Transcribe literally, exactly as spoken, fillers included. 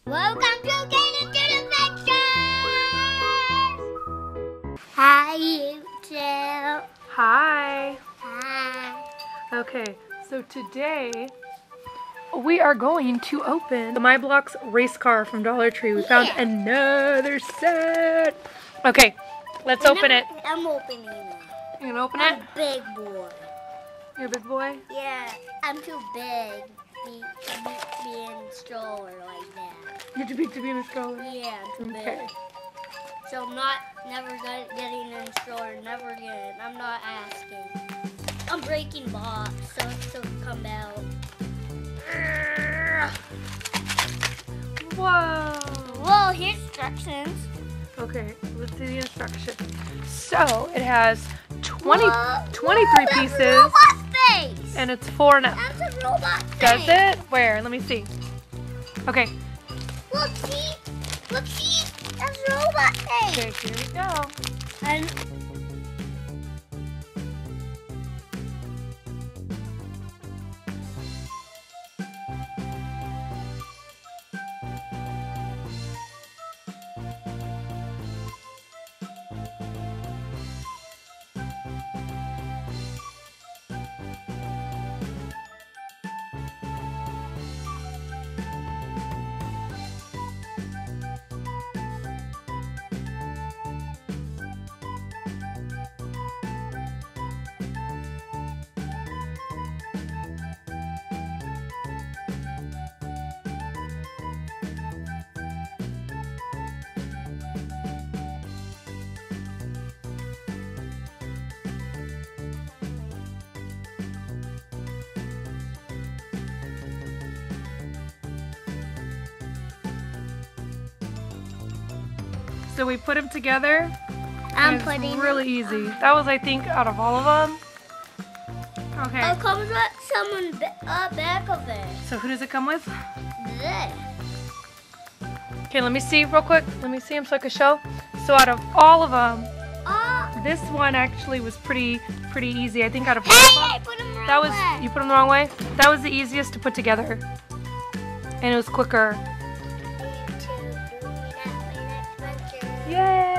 Welcome to Caden Adventure! Hi, YouTube. Hi. Hi. Okay, so today we are going to open the MyBlox race car from Dollar Tree. We found Yeah. another set. Okay, let's I'm open not- it. I'm opening it. You gonna open I'm it? a big boy. You're a big boy? Yeah, I'm too big to be, be, be in a stroller like that. You're too big to be in a stroller? Yeah, I'm too Okay. big. So I'm not never get- getting in a stroller, never again. I'm not asking. I'm breaking box so so it can come out. Whoa. Whoa, here's instructions. Okay, let's see the instructions. So it has twenty, Whoa, twenty-three whoa, pieces, that's a robot face. and it's four and a. That's a robot face. Does it? Where? Let me see. Okay. Look, see? Look, see? That's a robot face. Okay, here we go. And So we put them together. I'm and putting it's really easy. That was, I think, out of all of them. Okay. it comes with someone ba- uh, back of it. So who does it come with? This. Okay, let me see real quick. Let me see them so I can show. So out of all of them, Oh, this one actually was pretty, pretty easy. I think out of all hey, of I them, put them wrong that was way. you put them the wrong way. That was the easiest to put together, and it was quicker. YouTube, doing that, my next venture. Yay!